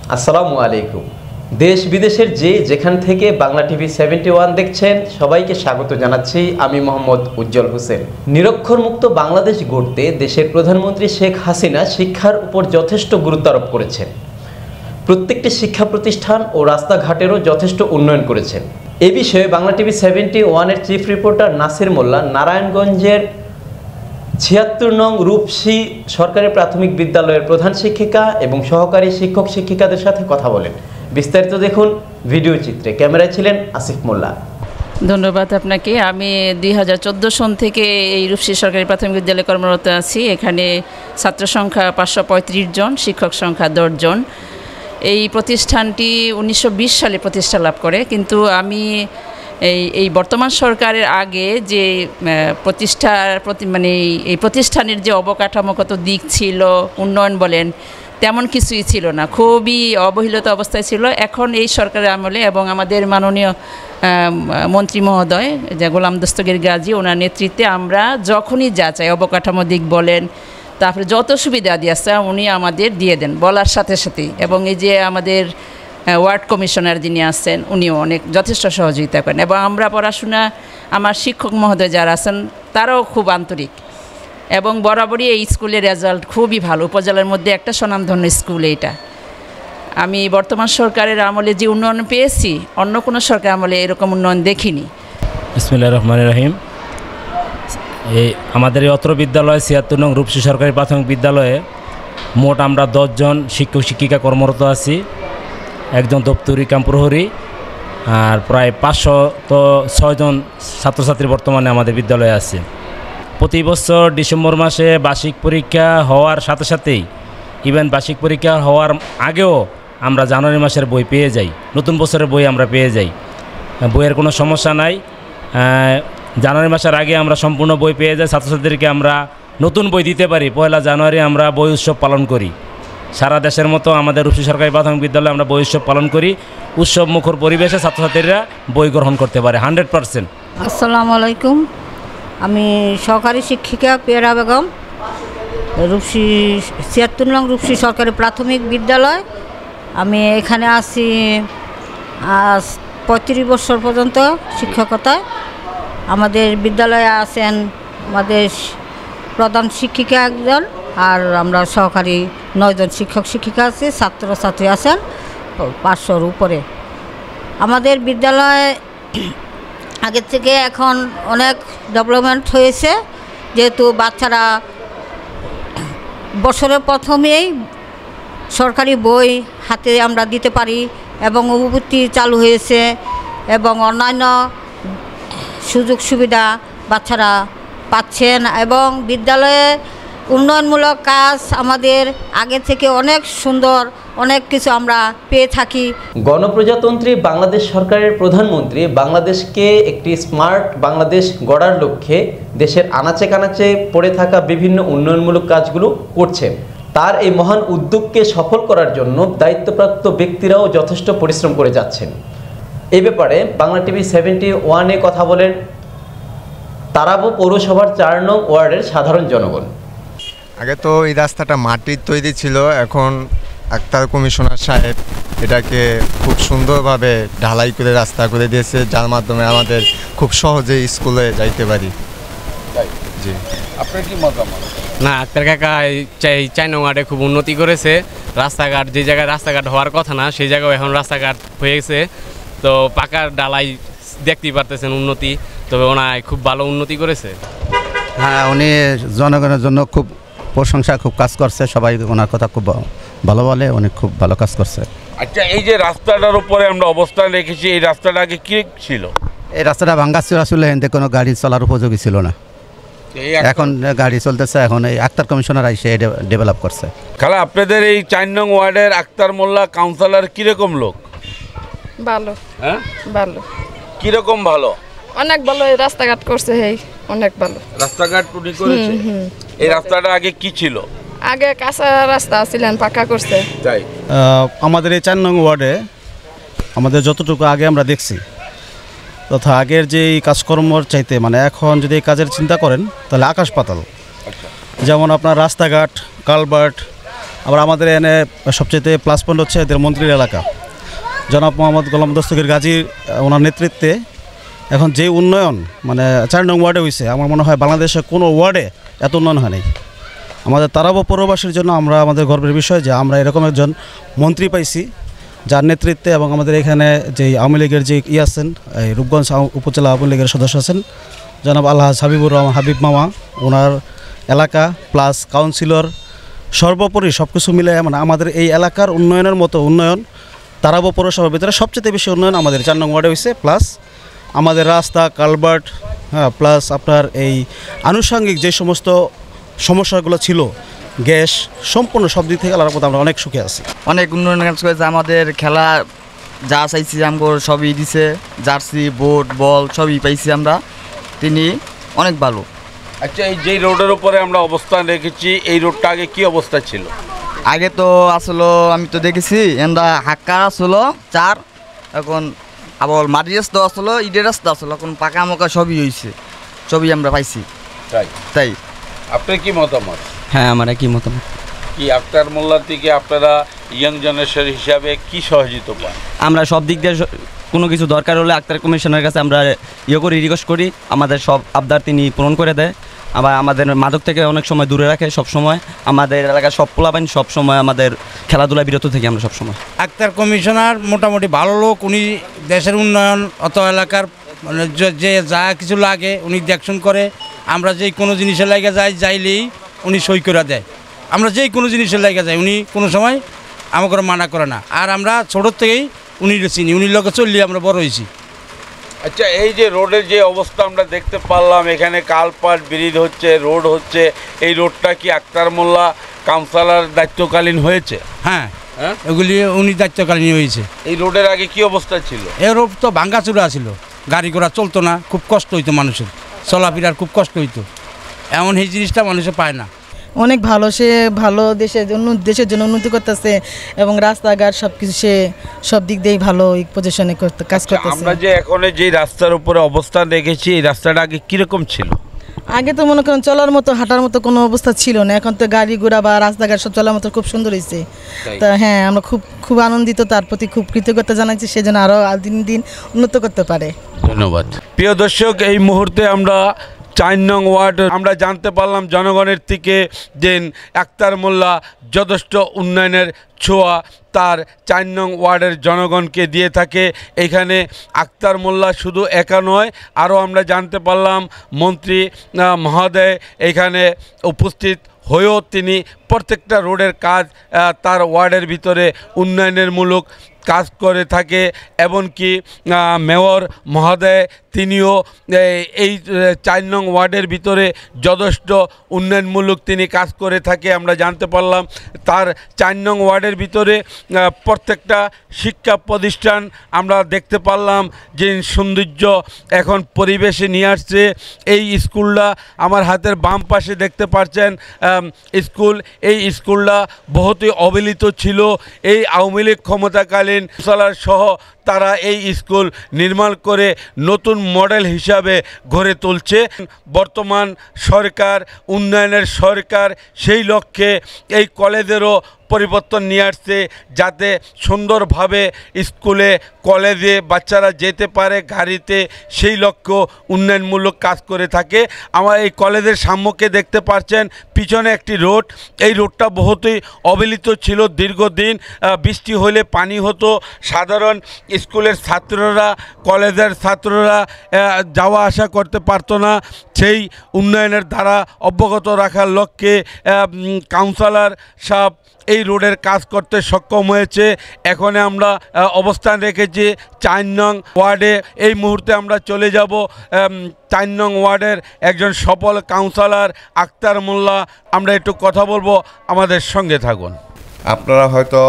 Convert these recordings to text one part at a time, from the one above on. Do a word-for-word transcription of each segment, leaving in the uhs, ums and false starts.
আসসালামু আলাইকুম। দেশ বিদেশের যে যেখান থেকে বাংলা টিভি সেভেন্টি ওয়ান দেখছেন সবাইকে স্বাগত জানাচ্ছি। আমি মোহাম্মদ উজ্জ্বল হোসেন। নিরক্ষরমুক্ত বাংলাদেশ গড়তে দেশের প্রধানমন্ত্রী শেখ হাসিনা শিক্ষার উপর যথেষ্ট গুরুত্ব আরোপ করেছেন। প্রত্যেকটি শিক্ষা প্রতিষ্ঠান ও রাস্তাঘাটেরও যথেষ্ট উন্নয়ন করেছেন। এ বিষয়ে বাংলা টিভি সেভেন্টি ওয়ানের চিফ রিপোর্টার নাসির মোল্লা নারায়ণগঞ্জের ছিয়াত্তর নং রূপসী সরকারি প্রাথমিক বিদ্যালয়ের প্রধান শিক্ষিকা এবং সহকারী শিক্ষক শিক্ষিকাদের সাথে কথা বলেন। বিস্তারিত দেখুন ভিডিও চিত্রে। ক্যামেরায় ছিলেন আসিফ মোল্লা। ধন্যবাদ আপনাকে। আমি দুই হাজার চোদ্দো সন থেকে এই রূপসী সরকারি প্রাথমিক বিদ্যালয়ে কর্মরত আছি। এখানে ছাত্র সংখ্যা পাঁচশো পঁয়ত্রিশ জন, শিক্ষক সংখ্যা দশ জন। এই প্রতিষ্ঠানটি উনিশশো বিশ সালে প্রতিষ্ঠা লাভ করে, কিন্তু আমি এই এই বর্তমান সরকারের আগে যে প্রতিষ্ঠার প্রতি মানে এই প্রতিষ্ঠানের যে অবকাঠামোগত দিক ছিল, উন্নয়ন বলেন, তেমন কিছুই ছিল না, খুবই অবহেলিত অবস্থায় ছিল। এখন এই সরকারের আমলে এবং আমাদের মাননীয় মন্ত্রী মহোদয় যে গোলাম দস্তগীর গাজী, ওনার নেতৃত্বে আমরা যখনই যা চাই, অবকাঠামো দিক বলেন, তারপরে যত সুবিধা দিয়েছে উনি আমাদের দিয়ে দেন বলার সাথে সাথেই। এবং এই যে আমাদের ওয়ার্ড কমিশনার যিনি আছেন উনিও অনেক যথেষ্ট সহযোগিতা করেন। এবং আমরা পড়াশোনা, আমার শিক্ষক মহোদয় যারা আছেন তারাও খুব আন্তরিক এবং বরাবরই এই স্কুলের রেজাল্ট খুবই ভালো। উপজেলার মধ্যে একটা স্বনামধন্য স্কুল এইটা। আমি বর্তমান সরকারের আমলে যে উন্নয়ন পেয়েছি, অন্য কোনো সরকার আমলে এরকম উন্নয়ন দেখিনি। বিসমিল্লাহির রহমানির রহিম। এই আমাদের এই অত্র বিদ্যালয় ছিয়াত্তর নং রূপসী সরকারি প্রাথমিক বিদ্যালয়ে মোট আমরা দশজন শিক্ষক শিক্ষিকা কর্মরত আছি, একজন দপ্তরি কাম প্রহরী, আর প্রায় পাঁচশো তো ছয়জন ছাত্রছাত্রী বর্তমানে আমাদের বিদ্যালয়ে আছে। প্রতি বছর ডিসেম্বর মাসে বার্ষিক পরীক্ষা হওয়ার সাথে সাথেই, ইভেন বার্ষিক পরীক্ষা হওয়ার আগেও আমরা জানুয়ারি মাসের বই পেয়ে যাই, নতুন বছরের বই আমরা পেয়ে যাই। বইয়ের কোনো সমস্যা নাই। জানুয়ারি মাসের আগে আমরা সম্পূর্ণ বই পেয়ে যাই, ছাত্রছাত্রীদেরকে আমরা নতুন বই দিতে পারি। পয়লা জানুয়ারি আমরা বই উৎসব পালন করি। সারা দেশের মতো আমাদের রূপসী সরকারি প্রাথমিক বিদ্যালয়ে আমরা বই উৎসব পালন করি। উৎসব মুখর পরিবেশে ছাত্রছাত্রীরা বই গ্রহণ করতে পারে হান্ড্রেড পারসেন্ট। আসসালামু আলাইকুম। আমি সহকারী শিক্ষিকা পেয়ারা বেগম, রূপসী ছিয়াত্তর নং রূপসী সরকারি প্রাথমিক বিদ্যালয়। আমি এখানে আছি আজ পঁয়ত্রিশ বছর পর্যন্ত শিক্ষকতায়। আমাদের বিদ্যালয়ে আছেন আমাদের প্রধান শিক্ষিকা একজন, আর আমরা সহকারী নয়জন শিক্ষক শিক্ষিকা আছি, ছাত্রছাত্রী আছেন পাঁচশোর উপরে। আমাদের বিদ্যালয়ে আগের থেকে এখন অনেক ডেভেলপমেন্ট হয়েছে, যেহেতু বাচ্চারা বছরের প্রথমেই সরকারি বই হাতে আমরা দিতে পারি এবং অভিভূতি চালু হয়েছে এবং অন্যান্য সুযোগ সুবিধা বাচ্চারা পাচ্ছেন। এবং বিদ্যালয়ে উন্নয়নমূলক কাজ আমাদের আগে থেকে অনেক সুন্দর, অনেক কিছু আমরা পেয়ে থাকি। গণপ্রজাতন্ত্রী বাংলাদেশ সরকারের প্রধানমন্ত্রী বাংলাদেশকে একটি স্মার্ট বাংলাদেশ গড়ার লক্ষ্যে দেশের আনাচে কানাচে পড়ে থাকা বিভিন্ন উন্নয়নমূলক কাজগুলো করছেন। তার এই মহান উদ্যোগকে সফল করার জন্য দায়িত্বপ্রাপ্ত ব্যক্তিরাও যথেষ্ট পরিশ্রম করে যাচ্ছেন। এই ব্যাপারে বাংলা টিভি সেভেন্টি ওয়ানে কথা বলেন তারাবো পৌরসভার চার নং ওয়ার্ডের সাধারণ জনগণ। আগে তো এই রাস্তাটা মাটির তৈরি ছিল, এখন আক্তার কমিশনার সাহেব এটাকে খুব সুন্দরভাবে ঢালাই করে রাস্তা করে দিয়েছে, যার মাধ্যমে আমাদের খুব সহজে স্কুলে যাইতে পারি। জি, আপনার কি মতামত? না, আক্তার কাকা চাই চার নং ওয়ার্ডে খুব উন্নতি করেছে। রাস্তাঘাট যে জায়গায় রাস্তাঘাট হওয়ার কথা না, সেই জায়গায় এখন রাস্তাঘাট হয়ে গেছে। তো পাকার ডালাই দেখতেই পারতেছেন উন্নতি, তবে ওনায় খুব ভালো উন্নতি করেছে। হ্যাঁ, উনি জনগণের জন্য খুব প্রশংসা, খুব কাজ করছে, সবাই ওনার কথা খুব ভালো বলে, উনি খুব ভালো কাজ করছে। আচ্ছা, এই যে রাস্তাটার উপরে আমরা অবস্থান রেখেছি, এই রাস্তাটা আগে কি ছিল? এই রাস্তাটা ভাঙ্গা ছিল, আসলে এতে কোনো গাড়ি চলার উপযোগী ছিল না। এখন গাড়ি চলতেছে, এখন এই আক্তার কমিশনার এসে ডেভেলপ করছে। খালা, আপনাদের এই চার নং ওয়ার্ডের আক্তার মোল্লা কাউন্সিলর কিরকম লোক? ভালো। হ্যাঁ, ভালো। কিরকম ভালো? অনেক ভালো। এই রাস্তাঘাট করছে, এই অনেক ভালো রাস্তাঘাট উনি করেছে। এই রাস্তাটা আগে কি ছিল? আগে কাঁচা রাস্তা ছিলেন, পাকা করছে। তাই আমাদের এই চার নং ওয়ার্ডে আমাদের যতটুকু আগে আমরা দেখছি, তথা আগের যে কাজকর্মর চাইতে মানে এখন যদি এই কাজের চিন্তা করেন তাহলে আকাশ পাতাল। যেমন আপনার রাস্তাঘাট, কালভার্ট, আবার আমাদের এনে সবচেয়ে প্লাস পয়েন্ট হচ্ছে এদের মন্ত্রীর এলাকা জনাব মোহাম্মদ গোলাম দস্তগীর গাজীর ওনার নেতৃত্বে এখন যে উন্নয়ন মানে চার নং ওয়ার্ডে হয়েছে আমার মনে হয় বাংলাদেশের কোনো ওয়ার্ডে এত উন্নয়ন হয়নি। আমাদের তারাবো পৌরবাসীর জন্য আমরা আমাদের গর্বের বিষয় যে আমরা এরকম একজন মন্ত্রী পাইছি যার নেতৃত্বে এবং আমাদের এখানে যে আওয়ামী লীগের যে ই আছেন এই রূপগঞ্জ উপজেলা আওয়ামী লীগের সদস্য আছেন জনাব আলহাজ হাবিবুর রহমান হাবিব মামা, ওনার এলাকা প্লাস কাউন্সিলর, সর্বোপরি সব কিছু মিলে মানে আমাদের এই এলাকার উন্নয়নের মতো উন্নয়ন তারাবো পৌরসভার ভিতরে সবচেয়ে বেশি উন্নয়ন আমাদের চার নং ওয়ার্ডে হয়েছে। প্লাস আমাদের রাস্তা কালভার্ট, হ্যাঁ, প্লাস আপনার এই আনুষঙ্গিক যে সমস্ত সমস্যাগুলো ছিল গ্যাস সম্পূর্ণ সব দিক থেকে আলাদা আমরা অনেক সুখে আছি। অনেক উন্নয়ন কাজ করেছে, আমাদের খেলা যা চাইছি আমগো সবই দিছে, জার্সি বোট বল সবই পাইছি আমরা, তিনি অনেক ভালো। আচ্ছা, এই যে রোডের উপরে আমরা অবস্থান রেখেছি এই রোডটা আগে কি অবস্থা ছিল? আগে তো আসলো আমি তো দেখেছি এন্দা হাক্কা আসলো চার, এখন আবার মাটির রাস্তা আসলো ইটের রাস্তা আসলো, এখন পাকা মোকা সবই হয়েছে, সবই আমরা পাইছি। তাই তাই আপনার কি মতামত? হ্যাঁ, আমার কি মতামত কি আক্তার মোল্লার থেকে আপনারা ইয়ং জেনারেশন হিসাবে কি সহযোগিতা পান? আমরা সব দিক দিয়ে কোনো কিছু দরকার হলে আক্তার কমিশনের কাছে আমরা ইয়ে করি, রিকোয়েস্ট করি, আমাদের সব আবদার তিনি পূরণ করে দেয়। আবার আমাদের মাদক থেকে অনেক সময় দূরে রাখে, সব সময় আমাদের এলাকার সব পোলাপাইন সব সময় আমাদের খেলাধুলা বিরত থেকে আমরা সব সময়। আক্তার কমিশনার মোটামুটি ভালো লোক, উনি দেশের উন্নয়ন অত এলাকার মানে যে যা কিছু লাগে উনি দেখশন করে। আমরা যেই কোনো জিনিসের লাগে যাই যাইলেই উনি সই করে দেয়, আমরা যেই কোনো জিনিসের লাগে যাই উনি কোনো সময় আমাকে মানা করে না। আর আমরা ছোটোর থেকেই উনি চিনি, উনির লোকে চললে আমরা বড় হয়েছি। আচ্ছা, এই যে রোডের যে অবস্থা আমরা দেখতে পারলাম, এখানে কালপাট ব্রিজ হচ্ছে, রোড হচ্ছে, এই রোডটা কি আক্তার মোল্লা কাউন্সিলর দায়িত্বকালীন হয়েছে? হ্যাঁ হ্যাঁ, এগুলি উনি দায়িত্বকালীন হয়েছে। এই রোডের আগে কি অবস্থা ছিল? এই রোড তো ভাঙ্গাচুরা ছিল, গাড়ি ঘোড়া চলতো না, খুব কষ্ট হইতো মানুষের, চলাফেরার খুব কষ্ট হইতো। এমন এই জিনিসটা মানুষে পায় না। অনেক ভালো, সে ভালো দেশের জন্য দেশের জন্য উন্নতি করতেছে এবং রাস্তাঘাট সব কিছু সে সব দিক দিয়েই ভালো পজিশনে কাজ করতেছে। আমরা যে এখন যে রাস্তার উপরে অবস্থান রেখেছি এই রাস্তাটা আগে কীরকম ছিল? আগে তো মনে করেন চলার মতো হাঁটার মতো কোনো অবস্থা ছিল না, এখন তো গাড়ি ঘোড়া বা রাস্তাঘাট সব চলার মতো খুব সুন্দর হয়েছে। তা হ্যাঁ, আমরা খুব খুব আনন্দিত, তার প্রতি খুব কৃতজ্ঞতা জানাচ্ছি, সেজন্য আরও দিন দিন উন্নত করতে পারে। ধন্যবাদ। প্রিয় দর্শক, এই মুহূর্তে আমরা চার নং ওয়ার্ড আমরা জানতে পারলাম জনগণের থেকে যে আক্তার মোল্লা যথেষ্ট উন্নয়নের ছোঁয়া তার চার নং ওয়ার্ডের জনগণকে দিয়ে থাকে। এখানে আক্তার মোল্লা শুধু একা নয়, আরও আমরা জানতে পারলাম মন্ত্রী মহোদয় এখানে উপস্থিত হয়েও তিনি প্রত্যেকটা রোডের কাজ তার ওয়ার্ডের ভিতরে উন্নয়নের মূলক কাজ করে থাকে। এমনকি মেয়র মহোদয় তিনিও এই চার নং ওয়ার্ডের ভিতরে যথেষ্ট উন্নয়নমূলক তিনি কাজ করে থাকে। আমরা জানতে পারলাম তার চার নং ওয়ার্ডের ভিতরে প্রত্যেকটা শিক্ষা প্রতিষ্ঠান আমরা দেখতে পারলাম যে সৌন্দর্য এখন পরিবেশে নিয়ে আসছে। এই স্কুলটা আমার হাতের বাম পাশে দেখতে পাচ্ছেন স্কুল, এই স্কুলটা বহুতই অবহেলিত ছিল। এই আওয়ামী লীগ ক্ষমতাকালীন সালার সহ তারা এই স্কুল নির্মাণ করে নতুন মডেল হিসাবে গড়ে তুলছে। বর্তমান সরকার উন্নয়নের সরকার, সেই লক্ষ্যে এই কলেজেরও পরিবর্তন নিয়ে আসছে যাতে সুন্দরভাবে স্কুলে কলেজে বাচ্চারা যেতে পারে গাড়িতে, সেই লক্ষ্য উন্নয়নমূলক কাজ করে থাকে। আমার এই কলেজের সাম্যকে দেখতে পাচ্ছেন পিছনে একটি রোড, এই রোডটা বহুতই অবহেলিত ছিল দীর্ঘদিন। বৃষ্টি হলে পানি হতো, সাধারণ স্কুলের ছাত্ররা কলেজের ছাত্ররা যাওয়া আসা করতে পারতো না। সেই উন্নয়নের দ্বারা অবগত রাখার লক্ষ্যে কাউন্সিলর সাহেব এই রোডের কাজ করতে সক্ষম হয়েছে। এখন আমরা অবস্থান রেখেছি চার নং ওয়ার্ডে। এই মুহূর্তে আমরা চলে যাব চার নং ওয়ার্ডের একজন সফল কাউন্সিলর আক্তার মোল্লা, আমরা একটু কথা বলবো, আমাদের সঙ্গে থাকুন। আপনারা হয়তো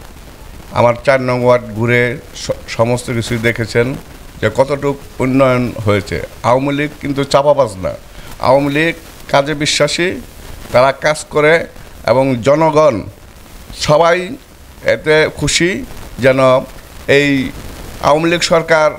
আমার চার নং ওয়ার্ড ঘুরে সমস্ত কিছু দেখেছেন যে কতটুকু উন্নয়ন হয়েছে। আওয়ামী লীগ কিন্তু চাপাবাজ না, আওয়ামী লীগ কাজে বিশ্বাসী, তারা কাজ করে এবং জনগণ সবাই এতে খুশি যেন এই আওয়ামী লীগ সরকার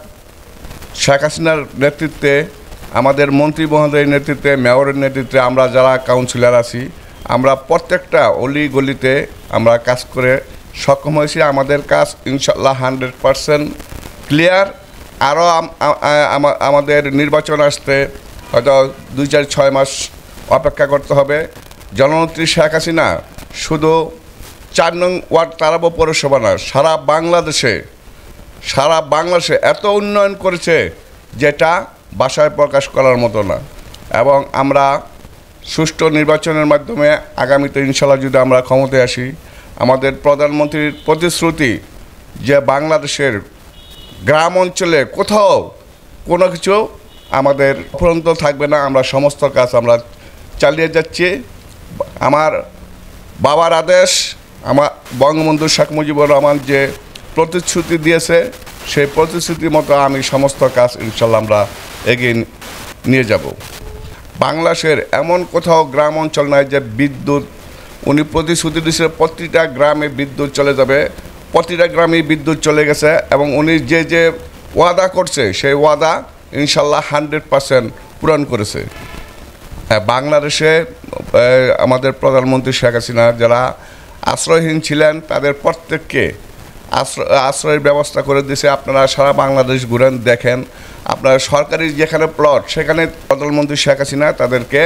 শেখ হাসিনার নেতৃত্বে, আমাদের মন্ত্রী মহোদয়ের নেতৃত্বে, মেয়রের নেতৃত্বে আমরা যারা কাউন্সিলর আছি আমরা প্রত্যেকটা অলি গলিতে আমরা কাজ করে সক্ষম হয়েছি। আমাদের কাজ ইনশাল্লাহ হান্ড্রেড পারসেন্ট ক্লিয়ার। আরও আমাদের নির্বাচন আসতে হয়তো দুই চার ছয় মাস অপেক্ষা করতে হবে। জননেত্রী শেখ হাসিনা শুধু চার নং ওয়ার্ড তারাবো পৌরসভা না, সারা বাংলাদেশে সারা বাংলাদেশে এত উন্নয়ন করেছে যেটা ভাষায় প্রকাশ করার মতো না। এবং আমরা সুষ্ঠু নির্বাচনের মাধ্যমে আগামীতে ইনশাল্লাহ যদি আমরা ক্ষমতায় আসি, আমাদের প্রধানমন্ত্রীর প্রতিশ্রুতি যে বাংলাদেশের গ্রাম অঞ্চলে কোথাও কোনো কিছু আমাদের ফুরন্ত থাকবে না, আমরা সমস্ত কাজ আমরা চালিয়ে যাচ্ছি। আমার বাবার আদেশ, আমার বঙ্গবন্ধু শেখ মুজিবুর রহমান যে প্রতিশ্রুতি দিয়েছে সেই প্রতিশ্রুতি মতো আমি সমস্ত কাজ ইনশাল্লাহ আমরা এগিয়ে নিয়ে যাব। বাংলাদেশের এমন কোথাও গ্রাম অঞ্চল নাই যে বিদ্যুৎ, উনি প্রতিশ্রুতি দিয়েছে প্রতিটা গ্রামে বিদ্যুৎ চলে যাবে, প্রতিটা গ্রামে বিদ্যুৎ চলে গেছে। এবং উনি যে যে ওয়াদা করছে সেই ওয়াদা ইনশাল্লাহ হান্ড্রেড পারসেন্ট পূরণ করেছে। হ্যাঁ, বাংলাদেশে আমাদের প্রধানমন্ত্রী শেখ হাসিনা যারা আশ্রয়হীন ছিলেন তাদের প্রত্যেককে আশ্রয় আশ্রয়ের ব্যবস্থা করে দিয়েছে। আপনারা সারা বাংলাদেশ ঘুরেন, দেখেন, আপনার সরকারি যেখানে প্লট সেখানে প্রধানমন্ত্রী শেখ হাসিনা তাদেরকে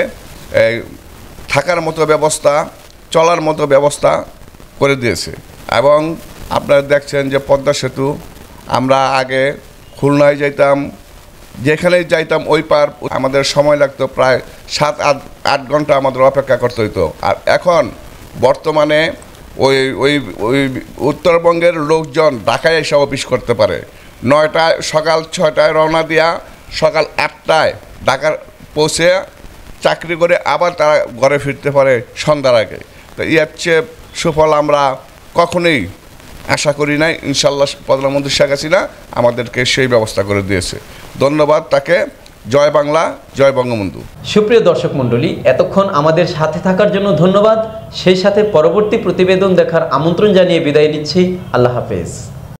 থাকার মতো ব্যবস্থা, চলার মতো ব্যবস্থা করে দিয়েছে। এবং আপনারা দেখছেন যে পদ্মা সেতু, আমরা আগে খুলনায় যাইতাম, যেখানেই যাইতাম ওই পার আমাদের সময় লাগতো প্রায় সাত আট আট ঘন্টা আমাদের অপেক্ষা করতে হইতো। আর এখন বর্তমানে ওই ওই ওই উত্তরবঙ্গের লোকজন ঢাকায় এসে অফিস করতে পারে। নয়টায় সকাল ছয়টায় রওনা দিয়া সকাল আটটায় ঢাকার পৌঁছে চাকরি করে আবার তারা ঘরে ফিরতে পারে সন্ধ্যার আগে। তো এর চেয়ে সুফল আমরা কখনোই আশা করি নাই। ইনশাল্লাহ প্রধানমন্ত্রী শেখ হাসিনা আমাদেরকে সেই ব্যবস্থা করে দিয়েছে। ধন্যবাদ তাকে। জয় বাংলা, জয় বঙ্গবন্ধু। সুপ্রিয় দর্শক মণ্ডলী, এতক্ষণ আমাদের সাথে থাকার জন্য ধন্যবাদ। সেই সাথে পরবর্তী প্রতিবেদন দেখার আমন্ত্রণ জানিয়ে বিদায় নিচ্ছি। আল্লাহ হাফেজ।